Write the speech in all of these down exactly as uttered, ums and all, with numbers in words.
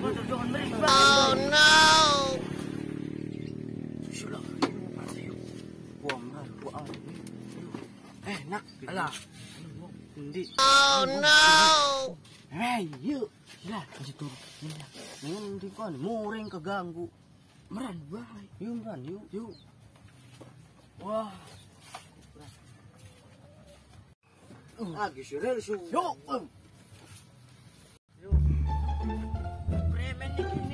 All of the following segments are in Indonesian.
Oh no. Eh, nak, alah. Hindi. Oh no. Hey, yuk. Lah, kasi turun. Ngayon hindi ko ano, muring kaganggu. Meran, bahay. Yuk, meran, yuk, yuk. Wah. Agi si Relsu. Yuk. Yuk. Premen ni kini.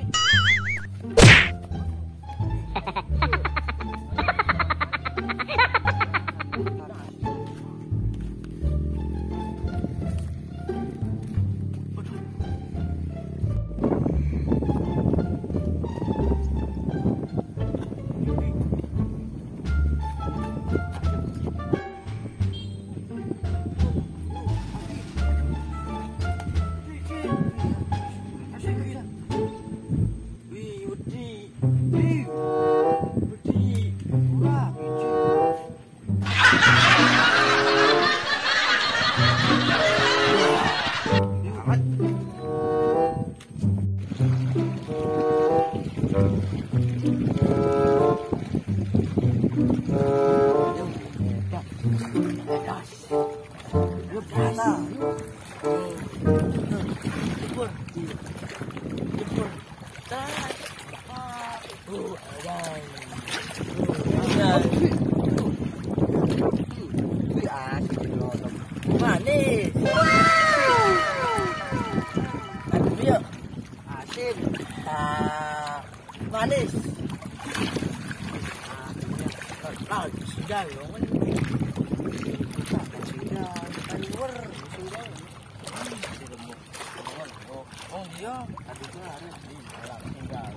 Manis. Aduh dia. Asin. Ah, manis. Ah, sudah loh kan. Sudah, keluar, sudah. Oh dia, aduh dia harus tinggal.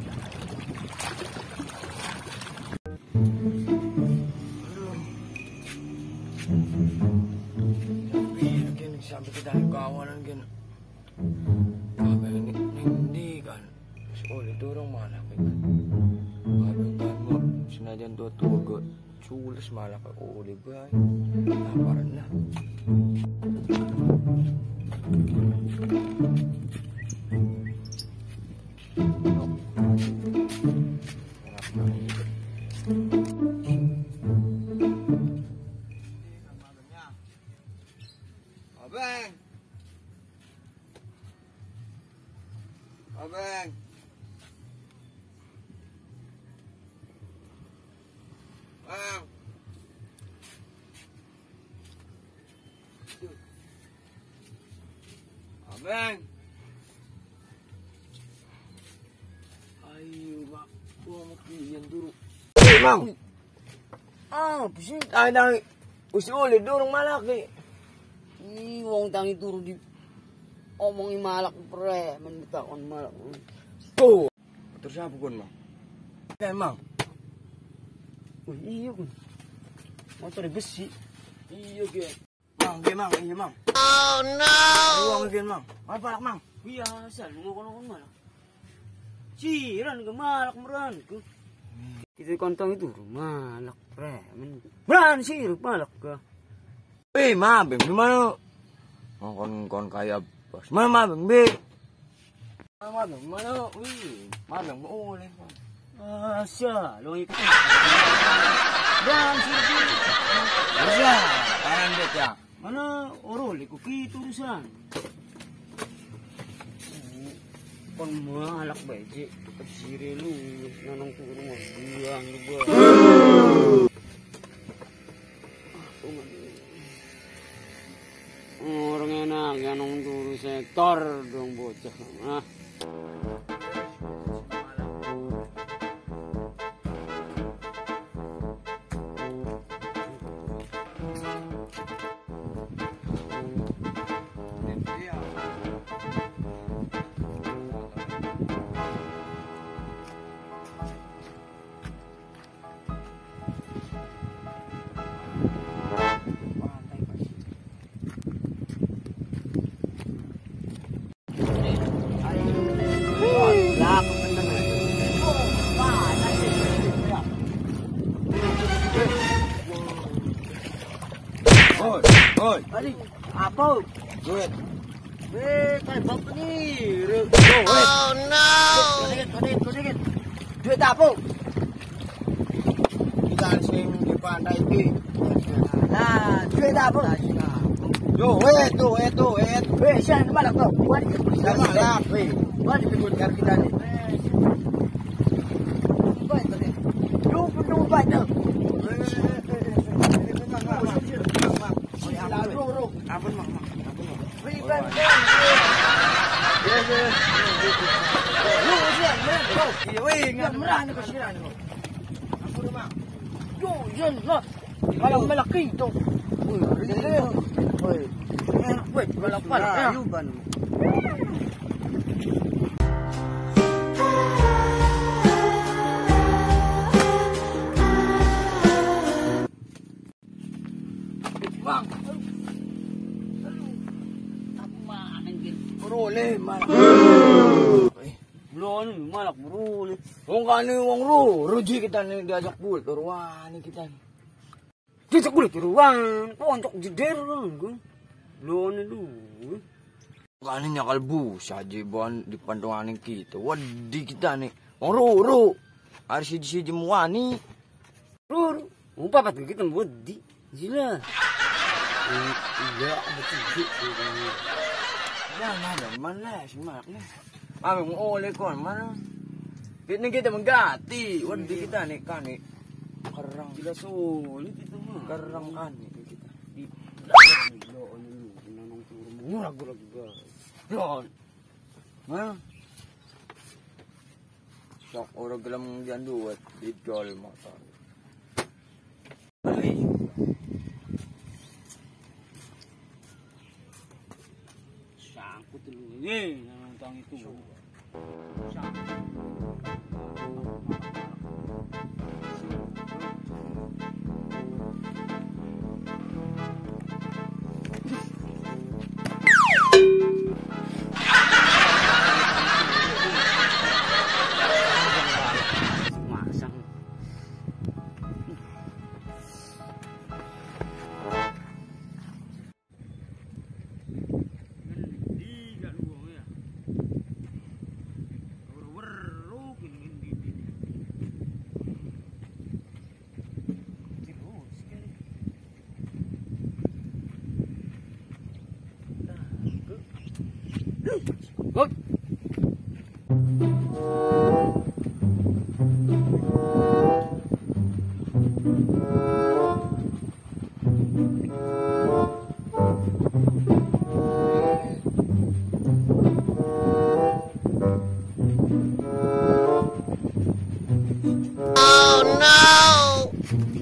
Sampai kita kawanan kan, abang ini hindi kan, oleh dorong mana kan, abang kan mau senajan tua tua got, sules malah kan oleh bay, laparan lah. Abang, abang, abang, abang, ayo mak, gua mau kian dulu. Eh, mang, ah, pusing, ay nang, usul dorong malaki. Ih, wong tangi turu di omongi malak pre, menbetakon malak. Tuh, terus apa kon mang? Eh mang, Oh iya kun, motor besi. iya gen, mang, gen mang, iya mang. Oh no. Uang gen mang, apa palak mang? Biasa, lu ngomong malak. Ciran ke malak meran ke. Kita kontong itu malak pre, men. Meran sih malak ke. Eh, mabeng gimana? Oh, kon kon kaya bos. Mana mabeng be? Mana mabeng gimana? Wih, mabeng boleh. Ah, sia, lu ikut. Dan sih. Bisa, kanan bet ya. Mana orol iku kitu urusan. Kon malak beje, kecire lu nanong turu mah buang lu buang. Orang enak yang turu sektor dong bocah. Ah. Oi, oi. Adi, apa? Duit. Eh, kayak bapak nih. Duit. Oh no. tapo. Kita sing di pantai iki. Nah, duit tapo. Yo, wait tuh, wait tuh, wait. Weh, siya malak to. Wadi. Sama lah, weh. Wadi pikut kar kita ni. Baik tu. Lu pun baik tu. Ampun, mak, mak. Yes, yes. Lu siap, merah. Iya, weh, Ingat merah ni kesiran ni. Ampun, mak. Yo, jen lah. Kalau melaki tu. Oi, dia. Oi. Wait, balak balak. Ayo ban. Bang. Berole, malak. Belum malak berule. Wong kani wong ro, ruji kita nih diajak buat ke ruang kita. Diajak buat ke ruang. Poncok jeder kan. Belum lu. Kani nyakal bu, saja bon di pantungan kita. Wadi kita nih. Wong ro ro. Harus siji-siji muani. Ro. Umpa pat kita budi. Gila. Iya, betul. Nah, mana mana sih maknya. Kami mau oleh kon mana? Kita kita menggati, wadi kita nih kan nih. Kerang Tidak sulit itu mah. kerang kan nih kita. Di lo anu nanong turun murah gurag. Yon. Mana? Sok orang gelam janduat dijual motor. Balik. Sangkut dulu ini nanong tang itu. Masang. Good. Oh no!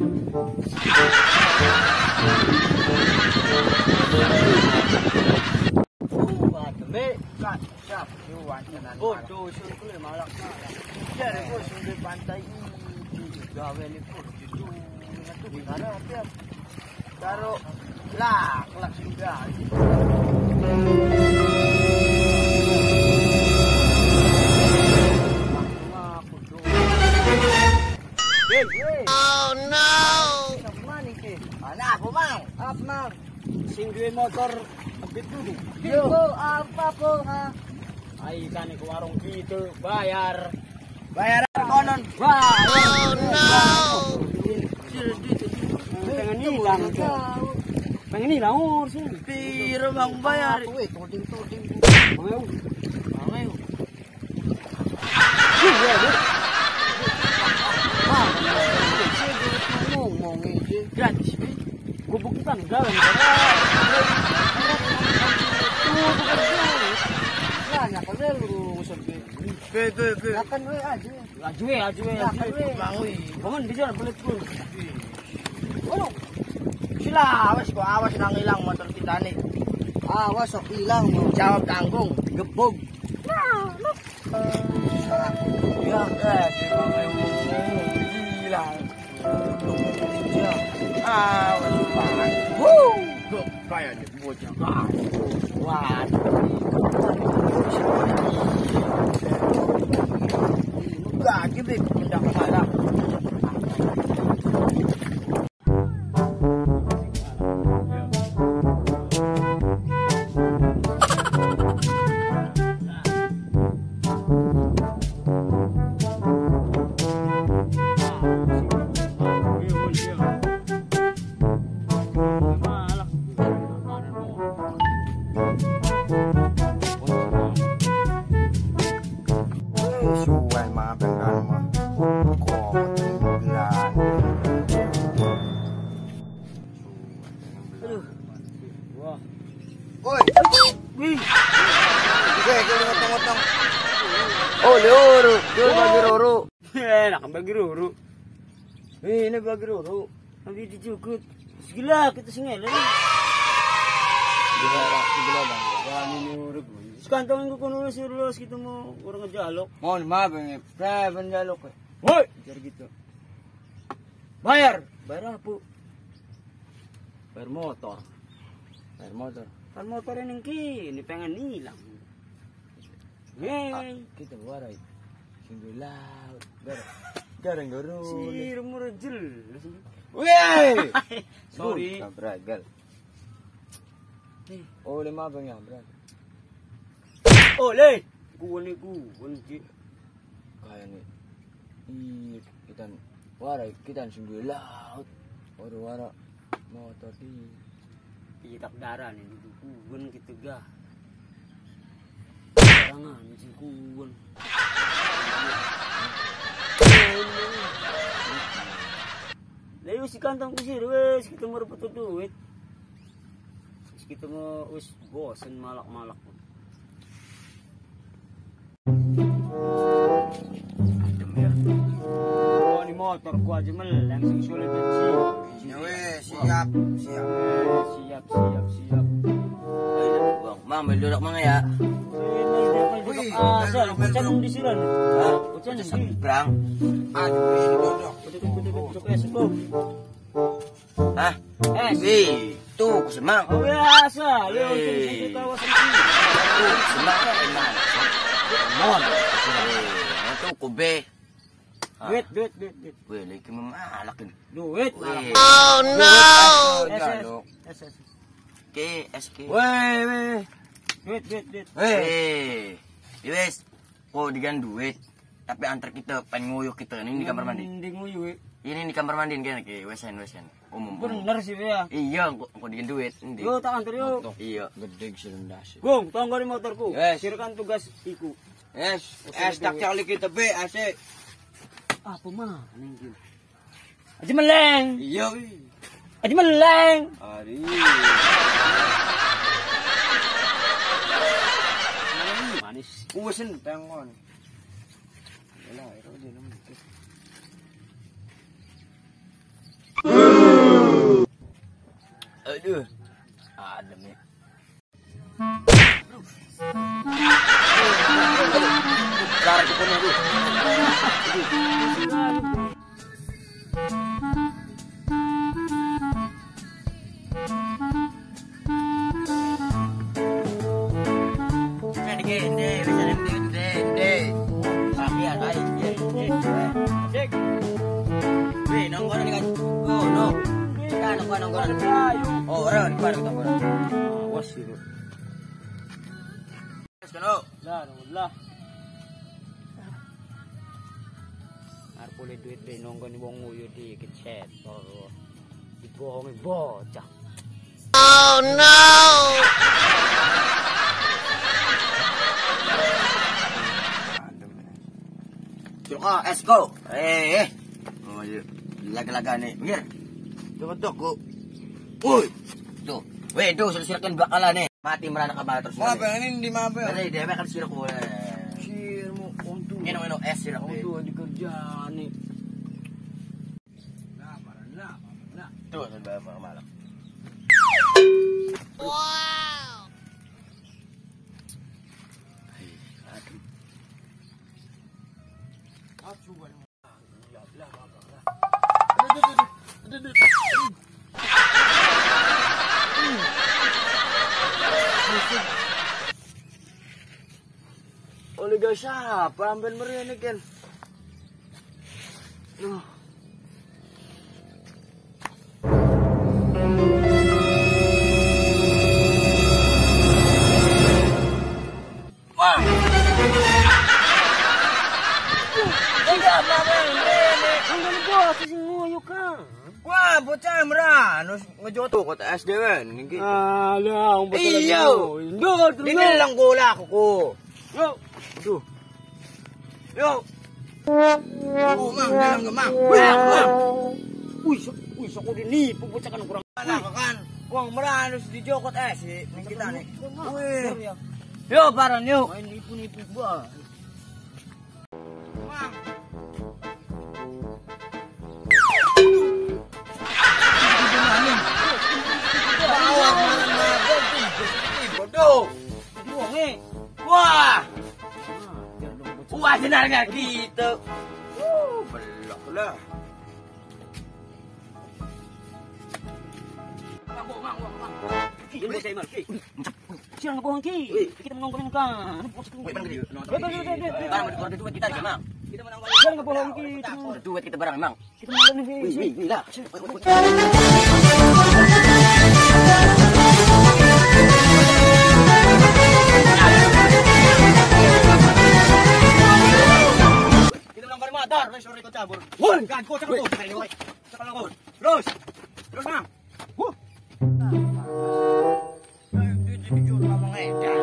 Bodoh, sungguh malak malak. Jadi bos di pantai ini gawe ni pun itu itu di mana dia taruh lah kelak sudah. Oh no! Mana ke? Anak aku mau. Apa mang? Singgue motor abit dulu. Yo. Apa po ha? Ay kani ke warung gitu bayar. Bayar konon. Wah, Oh no! pengen hilang tuh. Pengen hilang urus. Piro bang bayar? Weh, tuding tuding. Mau. Mau. Iya, Bu. Wah, ngomong ini Gratis. Gubuk kita gawe. Nanya kalau lu ngusut gue. Ke ke ke. Akan we aja. Aja we, aja we. Akan we. Bangun. Bangun di jalan belet pun. Oh, Sila awas ko awas nang ilang motor kita nih. awas sok hilang mo. Jawab tanggung. Gebog. Ya, eh, hilang. Awas banget. Wuh, kok kayak di bocah. Wah. Enggak, gitu pindah ke sana. suway mga bengkal mo. Ko bulan. Aduh. Wah. Oy. Wih. Sige, kaya ngotong-ngotong. Oh, leoro. Leoro bagi roro. Enak bagi roro. Eh, ini bagi roro. Nanti dijukut. Segila kita singelan. Gila, gila bang. Wani ni urip. Sekantong ko kuno si Rulos kita mo orang ngejalok. Mohon maaf ini, pre penjaluk. Woi, jar gitu. Bayar. Bayar apa? Bayar motor. Bayar motor. Kan motor yang ini pengen hilang. Hei, Kita warai. Singgung laut. Gar. Garang garu. si murjel. Weh. Sorry. Bragal. Oh, lima bang ya, bro. Oleh. Kuwan ni kuwan ki. Kaya ni. Ih, kita warai kita singgung laut. Waru wara motor di. Pitak darah ni kuwan kita gah. Jangan si kuwan. Lalu si kantong kusir wes kita mau dapat duit. Kita mau wes bosan malak-malak. Adem ya. Oh ni motor ku aja meleng sing sulit bensin. Ya weh, siap, siap. Siap siap siap. Ayo bang, mama duduk mana ya? Wih, asal hujan di sini. Hah? Hujan di Sampai sini. berang. Aduh, ini duduk. Duduk-duduk es bu. Hah? Es. Eh, tuh semang. Oh biasa, lu Eh. di kawasan sini. Tuh semang enak. Mon. Eh, itu kube. Duit, duit, duit, duit. Weh, lagi memalak ini. Duit. Weh. Oh no! Es, es, Jaluk. es, es. Ke, S K. Weh, weh. Duit, duit, duit. Weh. Wes. Oh, digan duit. Tapi antar kita pengen nguyuh kita ini di kamar mandi. Di nguyu. Ini di kamar mandi kan ke wesen wesen. Umum. umum. Bener sih ya. Iya, kok kok digan duit. Endi? Yo tak antar yo. Iya, gede silendas. Gong, tonggo di motorku. Yes. Sirekan tugas iku. Es, es tak cali kita be asik. Apa mah? Ning Aji meleng. Iya, wi. Aji meleng. Ari. Manis. Uwesen pengon. Yalah, ero dia nemu. Aduh. Adem ya. Lar ke punya tu. Gede, bisa gede, gede. Tapi ada ini. Cek. Weh, nongkrong ni kan. Oh, no. Kan nongkrong nongkrong. Oh, orang di mana nongkrong. Awas itu. Sekarang. Lah, lah. Arep boleh duit be nonggon wong nguyu dikit setor. Dibohongi bocah. Oh no! Ah, esko. Eh, eh. Oh, iya. Laga-laga nih. Minggir. Tuh, tuh, ku. Woi. Tuh. Weh, tuh, silakan bakalan nih. Mati merana kabal terus. Wah, pengen di mana? Dari dewe kan sirak ku. Sirmu untuk Eno eno es sirak ku. untuk dikerjaan nih. Nah, parah nah, nah. Tuh, sampai apa malam. Wow! Aduh. Aku bukan lah lah lah. Oleh guys, apa ambil meriah kan? Duh. Wah. Tidak apa-apa ini. Anggal bos sing ngoyo ka. Wah, bocah merah, nus ngejoto kota S D kan, niki. Alah, ang betul Iyo. Ndot, Ini lang bola ako ko. Yo. Aduh. Yuk. Oh, Mang, dalam ke Mang. Wah, Mang. Wih, sok, wih, sok udah nipu bocah kan kurang. Mana kan? Uang merah harus dijokot eh si kita nih. Wih. Yuk, paran yuk. Main nipu-nipu gua. Mang. Bawa mana bodoh. Buang eh. Wah. Wah, senarnya gitu. Uh, belok lah. Mang, mang, mang, mang. Jangan bawa saya, Mang. Siang ngebohong, Ki. Kita menongkrong kan. Woi, bang, gede. Barang berduit duit kita aja, Mang. Kita menongkrong. Jangan ngebohong, Ki. Duit kita barang, Mang. Kita menongkrong, Ki. Wih, wih, wih lah. Dar, sorry ko cabur. Woi, kan ko cakap tu. Hai, woi. Cakap aku. Terus. Terus, Mang. Huh. Dia jujur ngomong edan.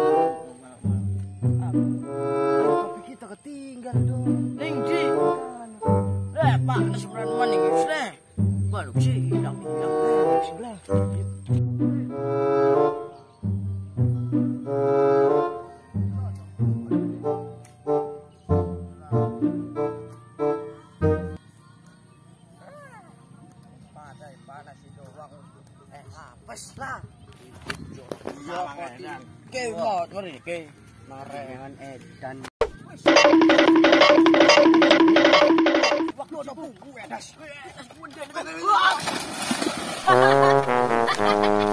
Tapi kita ketinggal dong. Tinggi. Eh, Pak, nasi beran maning sudah. Baru sih hilang hilang sebelah. Panas itu doang. Eh, apes lah. Iya, edan. Ke mau ngeri ke. Marengan edan. Waktu ada bumbu edas.